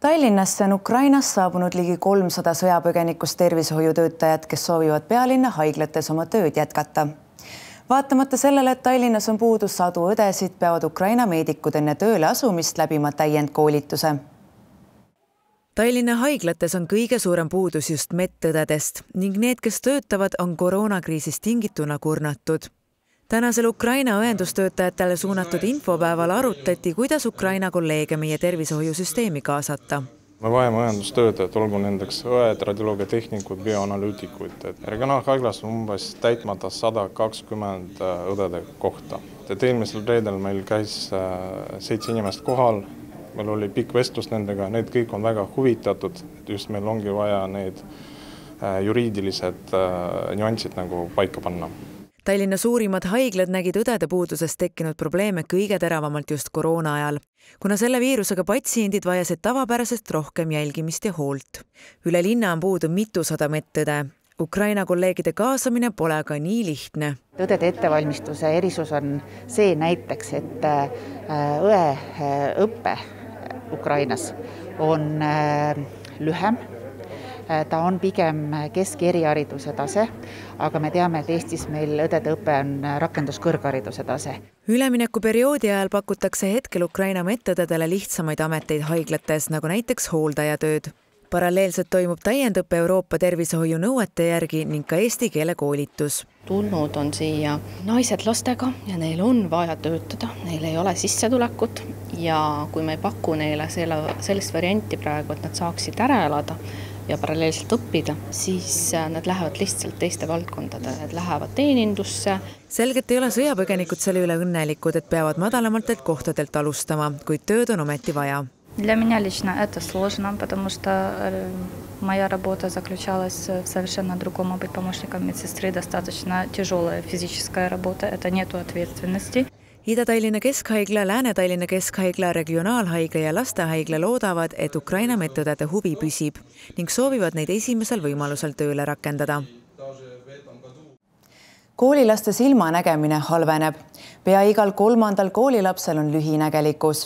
Tallinnasse on Ukrainast saabunud ligi 300 sõjapõgenikust tervishoiutöötajat, kes soovivad pealinna haiglates oma tööd jätkata. Vaatamata sellele, et Tallinnas on puudu sadu õdesid, peavad Ukraina meedikud enne tööle asumist läbima täiendkoolituse. Tallinna haiglates on kõige suurem puudus just medõdedest ning need, kes töötavad, on koroonakriisist tingituna kurnatud. Tänasel Ukraina õendustöötajatele suunatud infopäeval arutati, kuidas Ukraina kolleege meie tervishoiusüsteemi kaasata. Me vajame õendustöötajad, olgu nendeks õed, radioloogiatehnikud, bioanalüütikuid. Regionaalhaiglas on umbes täitmata 120 õdede kohta. Eelmisel reedel meil käis 7 inimest kohal, meil oli pikk vestlus nendega, need kõik on väga huvitatud, just meil ongi vaja need juriidilised nüansid nagu paika panna. Tallinna suurimad haiglad nägid õdede puudusest tekkinud probleeme kõige teravamalt just koroona ajal, kuna selle viirusega patsiendid vajasid tavapärasest rohkem jälgimist ja hoolt. Üle linna on puudu mitusada medõde. Ukraina kolleegide kaasamine pole aga nii lihtne. Õdede ettevalmistuse erisus on see näiteks, et õeõppe Ukrainas on lühem. Ta on pigem kesk-erihariduse tase, aga me teame, et Eestis meil õdede õpe on rakenduskõrghariduse tase. Üleminekuperioodi ajal pakutakse hetkel Ukraina medõdedele lihtsamaid ameteid haiglates, nagu näiteks hooldajatööd. Paralleelselt toimub täiendõppe Euroopa tervishoiu nõuete järgi ning ka eesti keele koolitus. Tulnud on siia naised lastega ja neil on vaja töötada, neil ei ole sissetulekut ja kui me ei paku neile sellist varianti praegu, et nad saaksid ära elada ja paralleelselt õppida, siis nad lähevad lihtsalt teiste valdkondade, nad lähevad teenindusse. Selgelt ei ole sõjapõgenikud selle üle õnnelikud, et peavad madalamatelt kohtadelt alustama, kuid tööd on ometi vaja. Для меня лично это сложно, потому что моя работа заключалась в совершенно другом, быть помощником медсестры, достаточно тяжелая физическая работа, это нету ответственности. Ida-Tallinna Keskhaigla, Lääne-Tallinna Keskhaigla, Regionaalhaigla ja Lastehaigla loodavad, et Ukraina medõdede huvi püsib ning soovivad neid esimesel võimalusel tööle rakendada. Koolilaste silmanägemine halveneb. Pea igal 3. koolilapsel on lühinägelikkus.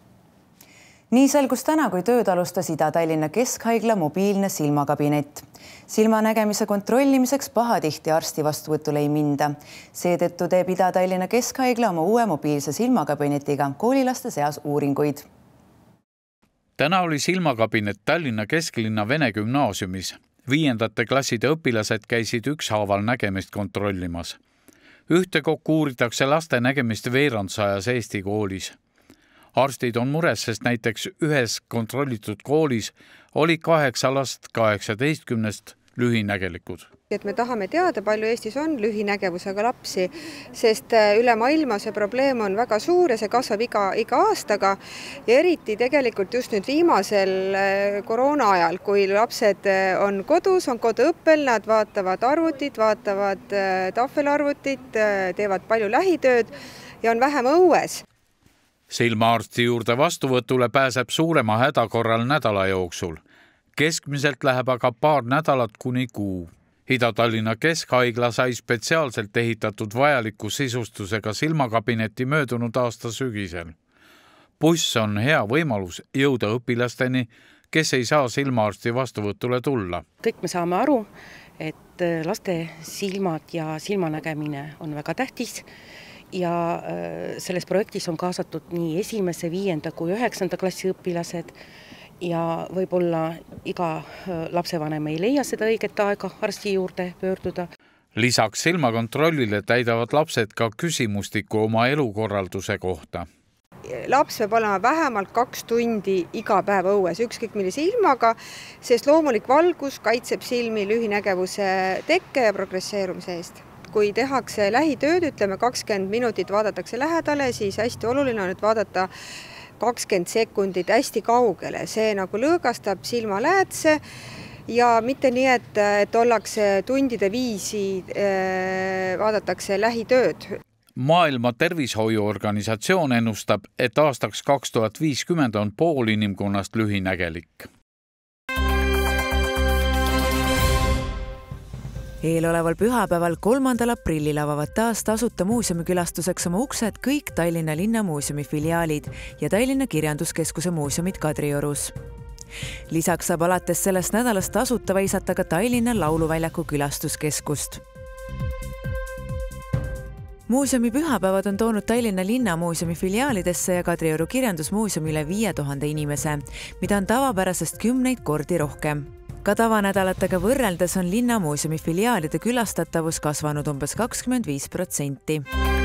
Nii selgus täna, kui tööd alustas Ida-Tallinna Keskhaigla mobiilne silmakabinett. Silmanägemise kontrollimiseks pahatihti arsti vastuvõtule ei minda. Seetõttu teeb Ida-Tallinna Keskhaigla oma uue mobiilse silmakabinetiga koolilaste seas uuringuid. Täna oli silmakabinet Tallinna kesklinna Vene gümnaasiumis. 5. klasside õpilased käisid ükshaaval nägemist kontrollimas. Ühtekokku uuritakse laste nägemist veerandsajas Eesti koolis. Arstid on mures, sest näiteks ühes kontrollitud koolis oli 8 last 18 lühinägelikud. Et me tahame teada, palju Eestis on lühinägevusega lapsi, sest üle maailma see probleem on väga suur ja see kasvab iga aastaga ja eriti tegelikult just nüüd viimasel koroona ajal, kui lapsed on kodus, on koduõppel, nad vaatavad arvutit, vaatavad tahvelarvutit, teevad palju lähitööd ja on vähem õues. Silmaarsti juurde vastuvõtule pääseb suurema häda korral nädala jooksul. Keskmiselt läheb aga paar nädalat kuni kuu. Ida-Tallinna Keskhaigla sai spetsiaalselt ehitatud vajaliku sisustusega silmakabineti möödunud aasta sügisel. Buss on hea võimalus jõuda õpilasteni, kes ei saa silmaarsti vastuvõtule tulla. Kõik me saame aru, et laste silmad ja silmanägemine on väga tähtis. Ja selles projektis on kaasatud nii 1., 5. kui 9. klassi õpilased ja võib-olla iga lapsevanem ei leia seda õiget aega arsti juurde pöörduda. Lisaks silmakontrollile täidavad lapsed ka küsimustiku oma elukorralduse kohta. Laps peab olema vähemalt 2 tundi iga päev õues, ükskõik millise ilmaga, sest loomulik valgus kaitseb silmi lühinägevuse tekke ja progresseerumise eest. Kui tehakse lähitööd, ütleme 20 minutit vaadatakse lähedale, siis hästi oluline on, et vaadata 20 sekundit hästi kaugele. See nagu lõõgastab silmaläätse ja mitte nii, et ollakse tundide viisi, vaadatakse lähitööd. Maailma tervishoiuorganisatsioon ennustab, et aastaks 2050 on pool inimkonnast lühinägelik. Eeloleval pühapäeval 3. aprillil avavad taas tasuta muuseumikülastuseks oma uksed kõik Tallinna Linnamuuseumi filiaalid ja Tallinna Kirjanduskeskuse muuseumid Kadriorus. Lisaks saab alates sellest nädalast tasuta väisata ka Tallinna Lauluväljaku külastuskeskust. Muuseumi pühapäevad on toonud Tallinna Linnamuuseumi filiaalidesse ja Kadrioru kirjandusmuuseumi üle 5000 inimese, mida on tavapärasest 10 kordi rohkem. Ka tavanädalatega võrreldes on Linnamuuseumi filiaalide külastatavus kasvanud umbes 25%.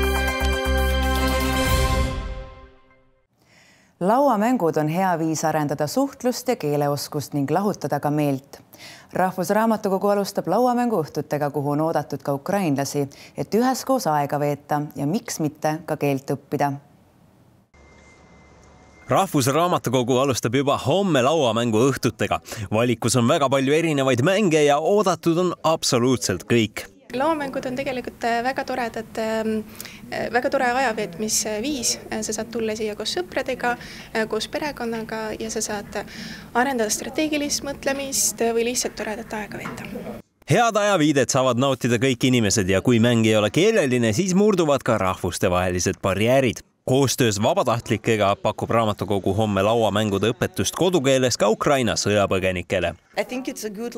Lauamängud on hea viis arendada suhtlust ja keeleoskust ning lahutada ka meelt. Rahvusraamatukogu alustab lauamänguõhtutega, kuhu on oodatud ka ukrainlasi, et üheskoos aega veeta ja miks mitte ka keelt õppida. Rahvusraamatukogu alustab juba homme lauamängu õhtutega. Valikus on väga palju erinevaid mänge ja oodatud on absoluutselt kõik. Lauamängud on tegelikult väga tore ajaveetmisviis. Sa saad tulla siia koos sõpradega, koos perekonnaga ja sa saad arendada strateegilist mõtlemist või lihtsalt toredat aega veeta. Head ajaviidet saavad nautida kõik inimesed ja kui mäng ei ole keeleline, siis murduvad ka rahvustevahelised barjäärid. Koostöös vabatahtlikega pakub raamatukogu homme lauamängude õpetust kodukeeles ka Ukraina sõjapõgenikele. I think it's a good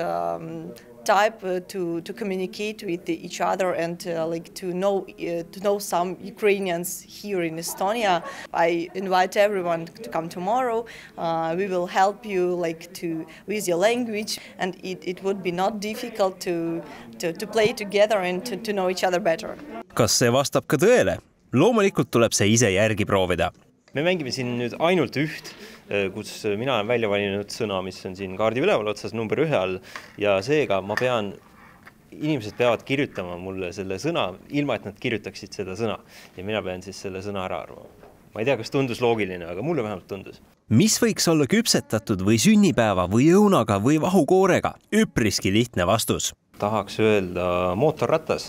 type to communicate with each other and to know some Ukrainians here in Estonia. I invite everyone to come tomorrow. We will help you with your language, and it would be not difficult to play together and to know each other better. Kas see vastab ka tõele? Loomulikult tuleb see ise järgi proovida. Me mängime siin nüüd ainult üht, kus mina olen välja valinud sõna, mis on siin kaardi üleval otsas number 1 all ja seega inimesed peavad kirjutama mulle selle sõna, ilma et nad kirjutaksid seda sõna ja mina pean siis selle sõna ära arvama. Ma ei tea, kas tundus loogiline, aga mulle vähemalt tundus. Mis võiks olla küpsetatud või sünnipäeva või õunaga või vahukoorega? Üpriski lihtne vastus. Tahaks öelda mootorratas.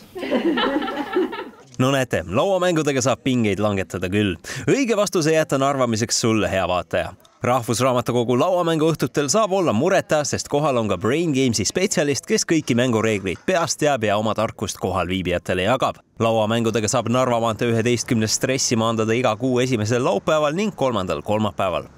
No näete, lauamängudega saab pingeid langetada küll. Õige vastuse jätan arvamiseks sulle, hea vaataja. Rahvusraamatukogu lauamänguõhtutel saab olla mureta, sest kohal on ka Brain Gamesi spetsialist, kes kõiki mängureegleid peast teab ja oma tarkust kohal viibijatele jagab. Lauamängudega saab Narva maantee 11 stressi maandada iga kuu esimesel laupäeval ning 3. kolmapäeval.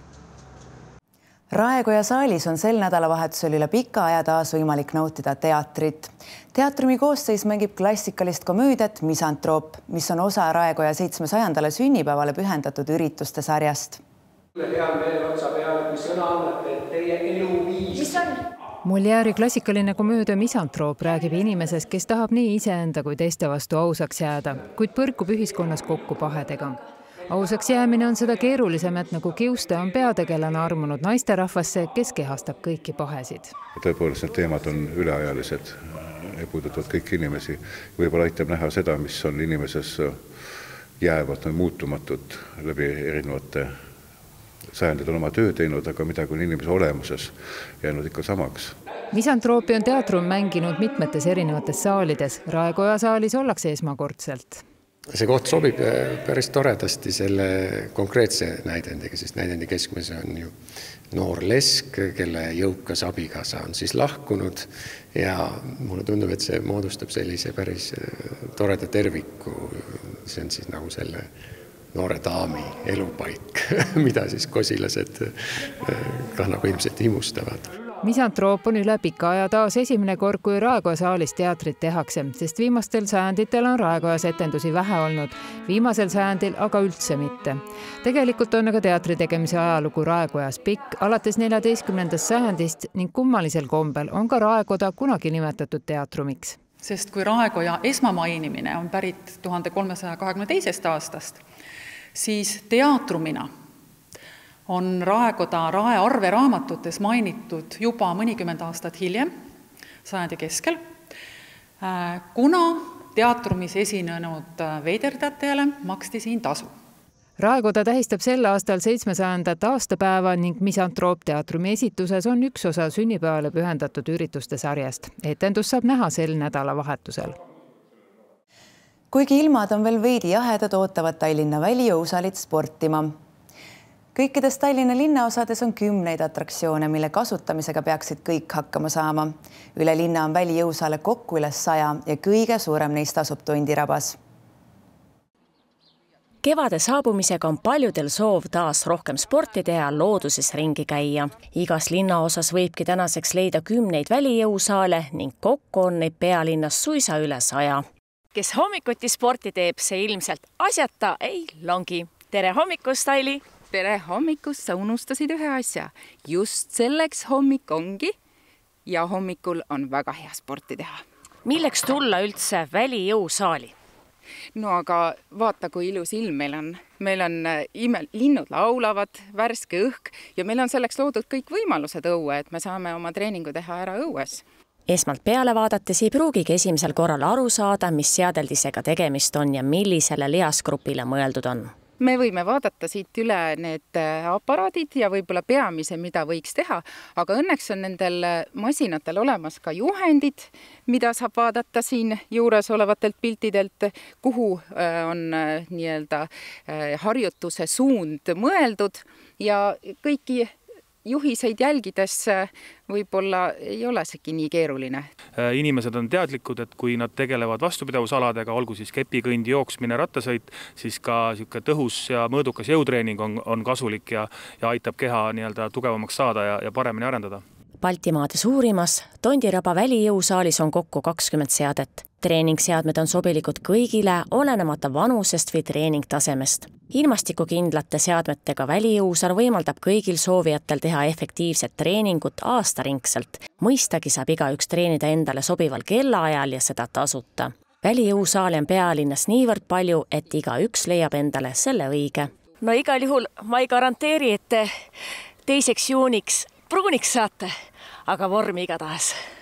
Raekoja saalis on sel nädalavahetusel üle pika aja taas võimalik nautida teatrit. Teatrumi koosseis mängib klassikalist komöödiat Misantroop, mis on osa Raekoja 700. sünnipäevale pühendatud ürituste sarjast. Molière'i klassikaline komöödia Misantroop räägib inimesest, kes tahab nii iseenda kui teiste vastu ausaks jääda, kuid põrkub ühiskonnas kokku pahedega. Ausaks jäämine on seda keerulisemat, nagu Kiuste on peategelane armunud naisterahvasse, kes kehastab kõiki pahesid. Tõepoolest need teemad on üleajalised ja puudutavad kõiki inimesi. Võib-olla aitab näha seda, mis on inimeses jäävad muutumatud läbi erinevate sajandid on oma töö teinud, aga midagi on inimese olemuses jäänud ikka samaks. Misantroopi on teatrum mänginud mitmetes erinevates saalides. Raekoja saalis ollakse esmakordselt. See koht sobib päris toredasti selle konkreetse näidendiga, sest näidendi keskmes on ju noor lesk, kelle jõukas abikaasa on siis lahkunud ja mulle tundub, et see moodustab sellise päris toreda terviku. See on siis nagu selle noore daami elupaik, mida siis kosilased ka nagu ilmselt imustavad. Misantroop on üle pika aja taas esimene kord, kui Raekoja saalis teatrit tehakse, sest viimastel sajanditel on Raekojas etendusi vähe olnud, viimasel sajandil aga üldse mitte. Tegelikult on aga teatri tegemise ajalugu Raekojas pikk, alates 14. sajandist ning kummalisel kombel on ka Raekoda kunagi nimetatud teatrumiks. Sest kui Raekoja esmamainimine on pärit 1322. aastast, siis teatrumina on Raekoda Rae raamatutes mainitud juba mõnikümmend aastat hiljem, sajandi keskel, kuna teatrumis esinenud veiderdajatele maksti siin tasu. Raekoda tähistab sel aastal 700. aastapäeva ning Misantroop teatrumi esituses on üks osa sünnipäevale pühendatud ürituste sarjast. Etendus saab näha sel nädalavahetusel. Kuigi ilmad on veel veidi jahedad, ootavad Tallinna välijõusalid sportima. Kõikides Tallinna linnaosades on 10 atraktsioone, mille kasutamisega peaksid kõik hakkama saama. Üle linna on välijõusaale kokku üle 100 ja kõige suurem neist asub Tondirabas. Kevade saabumisega on paljudel soov taas rohkem sporti teha, looduses ringi käia. Igas linnaosas võibki tänaseks leida 10 välijõusaale ning kokku on neid pealinnas suisa üle 100. Kes hommikuti sporti teeb, see ilmselt asjata ei longi. Tere hommikust, Aili! Tere hommikust, sa unustasid ühe asja. Just selleks hommik ongi ja hommikul on väga hea sporti teha. Milleks tulla üldse välijõusaali? No aga vaata, kui ilus ilm meil on. Meil on linnud laulavad, värske õhk ja meil on selleks loodud kõik võimalused õue, et me saame oma treeningu teha ära õues. Esmalt peale vaadates ei pruugigi esimesel korral aru saada, mis seadeldisega tegemist on ja millisele lihasgrupile mõeldud on. Me võime vaadata siit üle need aparaadid ja võib-olla peamise, mida võiks teha, aga õnneks on nendel masinatel olemas ka juhendid, mida saab vaadata siin juures olevatelt piltidelt, kuhu on nii-öelda harjutuse suund mõeldud ja kõiki juhiseid jälgides võib-olla ei ole segi nii keeruline. Inimesed on teadlikud, et kui nad tegelevad vastupidavusaladega, olgu siis kepikõnd, jooksmine, rattasõit, siis ka tõhus ja mõõdukas jõutreening on kasulik ja aitab keha nii-öelda tugevamaks saada ja paremini arendada. Baltimaade suurimas Tondiraba välijõusaalis on kokku 20 seadet. Treeningseadmed on sobilikud kõigile, olenemata vanusest või treeningtasemest. Ilmastikukindlate seadmetega välijõusaal võimaldab kõigil soovijatel teha efektiivset treeningut aastaringselt. Mõistagi saab igaüks treenida endale sobival kellaajal ja seda tasuta. Välijõusaali on pealinnas niivõrd palju, et igaüks leiab endale selle õige. No igal juhul ma ei garanteeri, et 2. juuniks pruuniks saate, aga vormi igatahes.